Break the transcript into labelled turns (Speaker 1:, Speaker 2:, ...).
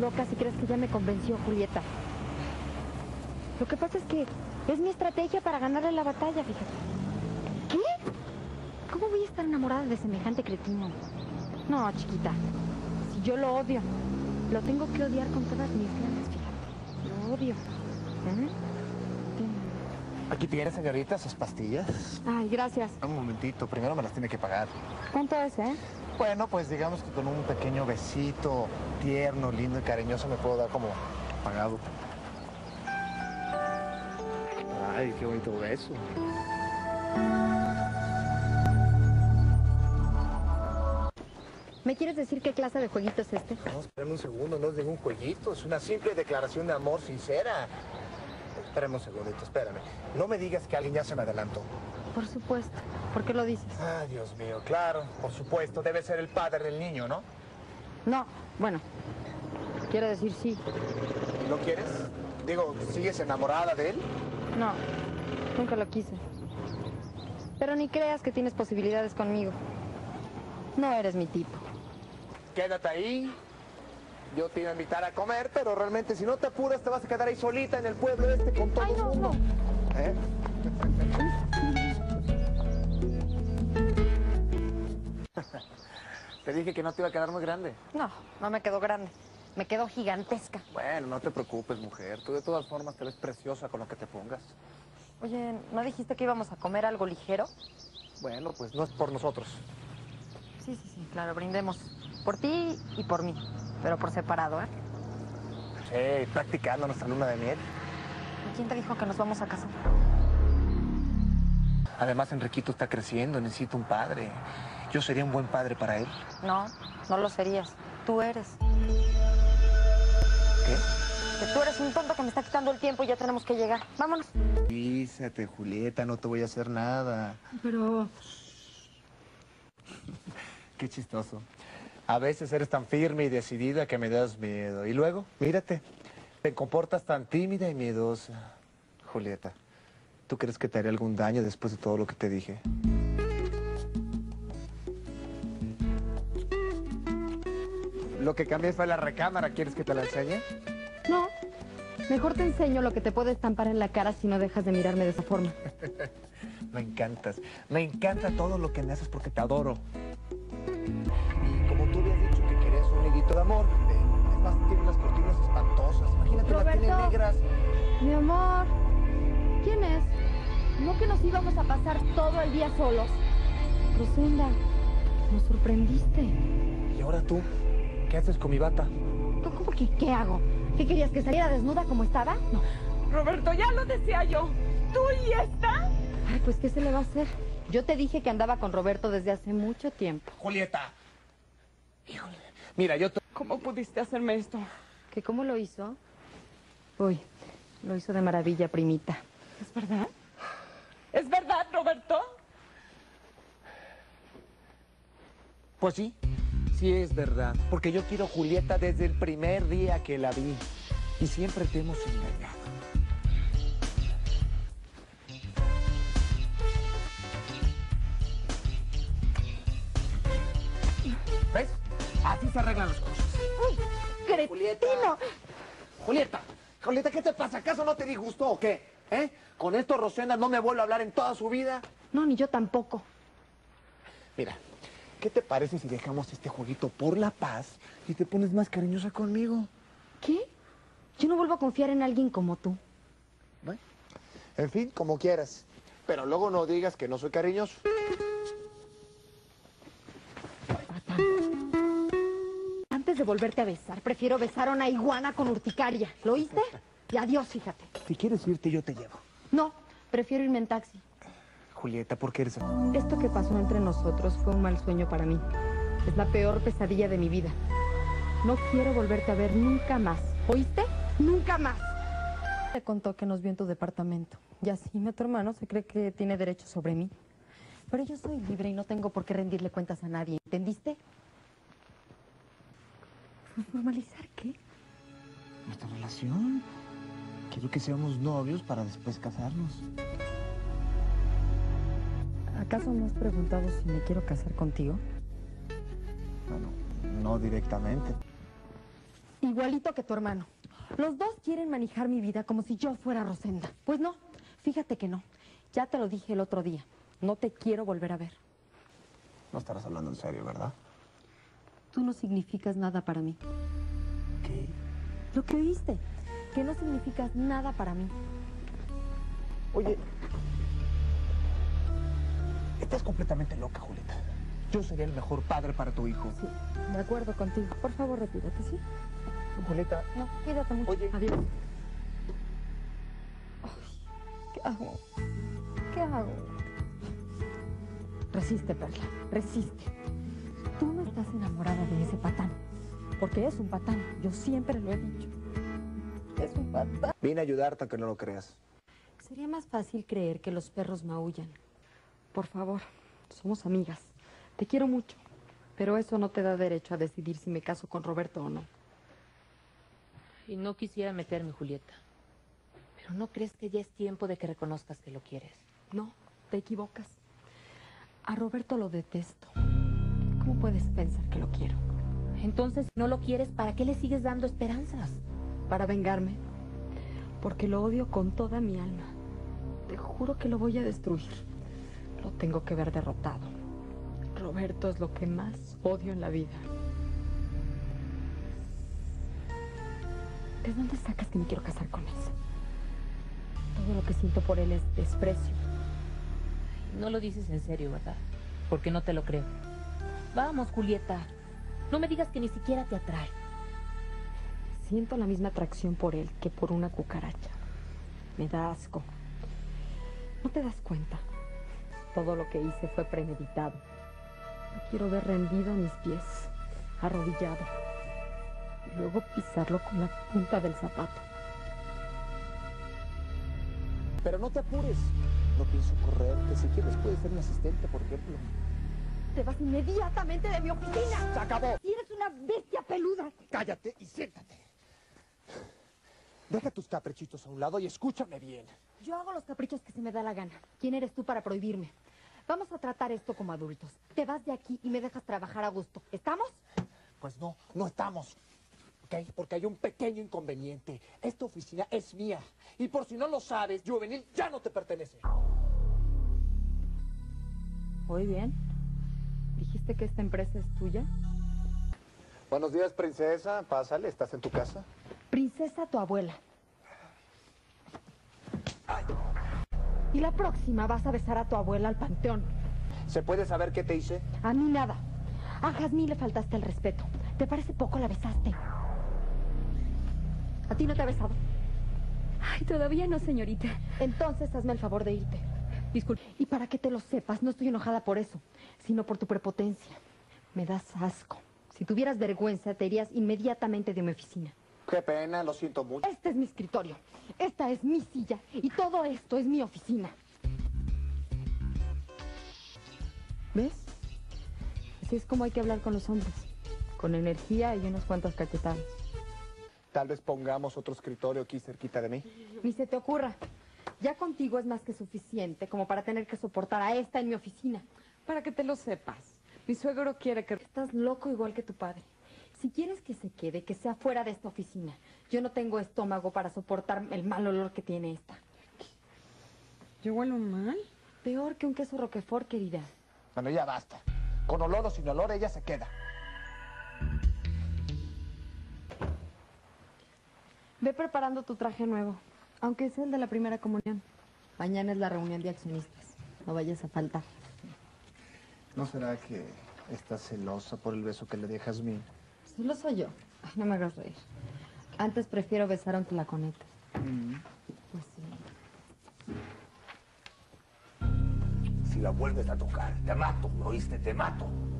Speaker 1: loca si crees que ya me convenció, Julieta. Lo que pasa es que es mi estrategia para ganarle la batalla, fíjate. ¿Qué? ¿Cómo voy a estar enamorada de semejante cretino? No, chiquita. Si yo lo odio, lo tengo que odiar con todas mis ganas, fíjate. Lo odio. ¿Eh?
Speaker 2: Aquí tienes, señorita, sus pastillas.
Speaker 1: Ay, gracias.
Speaker 2: Un momentito, primero me las tiene que pagar.
Speaker 1: ¿Cuánto es, eh?
Speaker 2: Bueno, pues digamos que con un pequeño besito tierno, lindo y cariñoso me puedo dar como pagado. Ay, qué bonito beso.
Speaker 1: ¿Me quieres decir qué clase de jueguito es este?
Speaker 2: No, espérame un segundo, no es ningún jueguito, es una simple declaración de amor sincera. Espérame un segundito, espérame. No me digas que alguien ya se me adelantó.
Speaker 1: Por supuesto. ¿Por qué lo dices?
Speaker 2: Ah, Dios mío, claro, por supuesto, debe ser el padre del niño, ¿no?
Speaker 1: No, bueno, quiero decir sí.
Speaker 2: ¿Lo quieres? Digo, ¿sigues enamorada de él?
Speaker 1: No, nunca lo quise. Pero ni creas que tienes posibilidades conmigo. No eres mi tipo.
Speaker 2: Quédate ahí. Yo te iba a invitar a comer, pero realmente si no te apuras te vas a quedar ahí solita en el pueblo este con todo el mundo.
Speaker 1: No.
Speaker 2: ¿Eh? Te dije que no te iba a quedar muy grande.
Speaker 1: No, no me quedó grande. Me quedó gigantesca.
Speaker 2: Bueno, no te preocupes, mujer. Tú de todas formas te ves preciosa con lo que te pongas.
Speaker 1: Oye, ¿no dijiste que íbamos a comer algo ligero?
Speaker 2: Bueno, pues no es por nosotros.
Speaker 1: Sí, claro, brindemos. Por ti y por mí. Pero por separado, ¿eh?
Speaker 2: Sí, practicando nuestra luna de miel.
Speaker 1: ¿Y quién te dijo que nos vamos a casar?
Speaker 2: Además, Enriquito está creciendo, necesita un padre. Yo sería un buen padre para él.
Speaker 1: No, no lo serías. Tú eres.
Speaker 2: ¿Qué?
Speaker 1: Que tú eres un tonto que me está quitando el tiempo y ya tenemos que llegar. Vámonos.
Speaker 2: Dísate, Julieta, no te voy a hacer nada.
Speaker 1: Pero...
Speaker 2: Qué chistoso. A veces eres tan firme y decidida que me das miedo. Y luego, mírate, te comportas tan tímida y miedosa. Julieta, ¿tú crees que te haré algún daño después de todo lo que te dije? Lo que cambié fue la recámara. ¿Quieres que te la enseñe?
Speaker 1: No, mejor te enseño lo que te puede estampar en la cara si no dejas de mirarme de esa forma.
Speaker 2: Me encantas. Me encanta todo lo que me haces porque te adoro. Y como tú habías dicho que querías un nidito de amor, es más, tiene unas cortinas espantosas. Imagínate, las tiene
Speaker 1: Roberto.
Speaker 2: negras.
Speaker 1: Mi amor, ¿quién es? ¿No que nos íbamos a pasar todo el día solos? Rosenda, nos sorprendiste.
Speaker 2: ¿Y ahora tú? ¿Qué haces con mi bata?
Speaker 1: ¿Cómo que qué hago? ¿Qué querías, que saliera desnuda como estaba? No.
Speaker 3: Roberto, ya lo decía yo. ¿Tú y esta?
Speaker 1: Ay, pues, ¿qué se le va a hacer? Yo te dije que andaba con Roberto desde hace mucho tiempo.
Speaker 2: Julieta. Híjole. Mira, yo te...
Speaker 3: ¿Cómo pudiste hacerme esto?
Speaker 1: ¿Que cómo lo hizo? Uy, lo hizo de maravilla, primita.
Speaker 3: ¿Es verdad? ¿Es verdad, Roberto?
Speaker 2: Pues sí, sí es verdad. Porque yo quiero a Julieta desde el primer día que la vi. Y siempre te hemos engañado. ¿Ves? Así se arreglan las cosas.
Speaker 1: ¡Uy, cretino!
Speaker 2: Julieta, ¿qué te pasa? ¿Acaso no te disgustó o qué? ¿Eh? Con esto Rosenda no me vuelve a hablar en toda su vida.
Speaker 1: No, ni yo tampoco.
Speaker 2: Mira, ¿qué te parece si dejamos este jueguito por la paz y te pones más cariñosa conmigo?
Speaker 1: ¿Qué? Yo no vuelvo a confiar en alguien como tú.
Speaker 2: Bueno, en fin, como quieras. Pero luego no digas que no soy cariñoso.
Speaker 1: Antes de volverte a besar, prefiero besar a una iguana con urticaria. ¿Lo oíste? Y adiós, fíjate.
Speaker 2: Si quieres irte, yo te llevo.
Speaker 1: No, prefiero irme en taxi.
Speaker 2: Julieta, ¿por qué eres así?
Speaker 1: Esto que pasó entre nosotros fue un mal sueño para mí. Es la peor pesadilla de mi vida. No quiero volverte a ver nunca más. ¿Oíste? ¡Nunca más! Te contó que nos vio en tu departamento. Y así, tu hermano se cree que tiene derecho sobre mí. Pero yo soy libre y no tengo por qué rendirle cuentas a nadie. ¿Entendiste? ¿Normalizar qué?
Speaker 2: ¿Nuestra relación? Quiero que seamos novios para después casarnos.
Speaker 1: ¿Acaso me has preguntado si me quiero casar contigo?
Speaker 2: Bueno, no directamente.
Speaker 1: igualito que tu hermano. Los dos quieren manejar mi vida como si yo fuera Rosenda. Pues no, fíjate que no. Ya te lo dije el otro día. No te quiero volver a ver.
Speaker 2: No estarás hablando en serio, ¿verdad?
Speaker 1: Tú no significas nada para mí.
Speaker 2: ¿Qué?
Speaker 1: Lo que oíste, que no significas nada para mí.
Speaker 2: Oye, estás completamente loca, Julieta. Yo sería el mejor padre para tu hijo.
Speaker 1: Sí, de acuerdo contigo. Por favor, retírate, ¿sí?
Speaker 2: Julieta.
Speaker 1: No, cuídate mucho.
Speaker 2: Oye.
Speaker 1: Adiós. Ay, ¿qué hago? ¿Qué hago? Resiste, Perla, resiste. Tú no estás enamorada de ese patán, porque es un patán. Yo siempre lo he dicho. Es un patán.
Speaker 2: Vine a ayudarte aunque no lo creas.
Speaker 1: Sería más fácil creer que los perros maullan. Por favor, somos amigas. Te quiero mucho, pero eso no te da derecho a decidir si me caso con Roberto o no.
Speaker 4: Y no quisiera meterme, Julieta. Pero ¿no crees que ya es tiempo de que reconozcas que lo quieres?
Speaker 1: No, te equivocas. A Roberto lo detesto. ¿Cómo puedes pensar que lo quiero?
Speaker 4: Entonces, si no lo quieres, ¿para qué le sigues dando esperanzas?
Speaker 1: Para vengarme. Porque lo odio con toda mi alma. Te juro que lo voy a destruir. Lo tengo que ver derrotado. Roberto es lo que más odio en la vida. ¿De dónde sacas que me quiero casar con él? Todo lo que siento por él es desprecio.
Speaker 4: No lo dices en serio, ¿verdad? Porque no te lo creo. Vamos, Julieta. No me digas que ni siquiera te atrae.
Speaker 1: Siento la misma atracción por él que por una cucaracha. Me da asco. ¿No te das cuenta? Todo lo que hice fue premeditado. Lo quiero ver rendido a mis pies, arrodillado. Y luego pisarlo con la punta del zapato.
Speaker 2: Pero no te apures. No pienso correrte. Si quieres, puedes ser mi asistente, por ejemplo.
Speaker 1: Te vas inmediatamente de mi oficina.
Speaker 2: ¡Se acabó!
Speaker 1: Y eres una bestia peluda.
Speaker 2: Cállate y siéntate. Deja tus caprichitos a un lado y escúchame bien.
Speaker 1: Yo hago los caprichos que se me da la gana. ¿Quién eres tú para prohibirme? Vamos a tratar esto como adultos. Te vas de aquí y me dejas trabajar a gusto. ¿Estamos?
Speaker 2: Pues no, no estamos. ¿Ok? Porque hay un pequeño inconveniente. Esta oficina es mía. Y por si no lo sabes, Juvenil ya no te pertenece.
Speaker 1: Muy bien. ¿Dijiste que esta empresa es tuya?
Speaker 2: Buenos días, princesa. Pásale, ¿estás en tu casa?
Speaker 1: Princesa, tu abuela. Y la próxima vas a besar a tu abuela al panteón.
Speaker 2: ¿Se puede saber qué te hice?
Speaker 1: A mí nada. A Jazmín le faltaste el respeto. ¿Te parece poco la besaste? ¿A ti no te ha besado?
Speaker 5: Ay, todavía no, señorita.
Speaker 1: Entonces hazme el favor de irte.
Speaker 5: Disculpe.
Speaker 1: Y para que te lo sepas, no estoy enojada por eso, sino por tu prepotencia. Me das asco. Si tuvieras vergüenza, te irías inmediatamente de mi oficina.
Speaker 2: Qué pena, lo siento mucho.
Speaker 1: Este es mi escritorio. Esta es mi silla. Y todo esto es mi oficina. ¿Ves? Así es como hay que hablar con los hombres. Con energía y unas cuantas cachetadas.
Speaker 2: Tal vez pongamos otro escritorio aquí cerquita de mí.
Speaker 1: Ni se te ocurra. Ya contigo es más que suficiente como para tener que soportar a esta en mi oficina.
Speaker 5: Para que te lo sepas, mi suegro quiere que...
Speaker 1: Estás loco igual que tu padre. Si quieres que se quede, que sea fuera de esta oficina. Yo no tengo estómago para soportar el mal olor que tiene esta.
Speaker 5: ¿Yo huelo mal?
Speaker 1: Peor que un queso roquefort, querida.
Speaker 2: Bueno, ya basta. Con olor o sin olor, ella se queda.
Speaker 1: Ve preparando tu traje nuevo, aunque sea el de la primera comunión. Mañana es la reunión de accionistas. No vayas a faltar.
Speaker 2: ¿No será que estás celosa por el beso que le di a Jazmín?
Speaker 1: Solo soy yo. Ay, no me hagas reír. Antes prefiero besar a un tlaconeta. Pues sí.
Speaker 6: Si la vuelves a tocar, te mato, ¿lo oíste? Te mato.